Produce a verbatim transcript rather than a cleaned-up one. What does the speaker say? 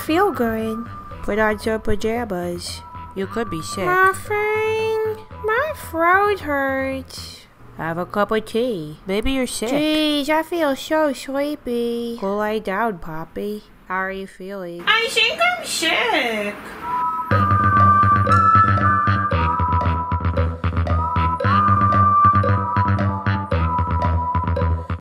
feel good. Put on some pajamas. You could be sick. Muffin, my throat hurts. Have a cup of tea. Maybe you're sick. Jeez, I feel so sleepy. Go lie down, Poppy. How are you feeling? I think I'm sick.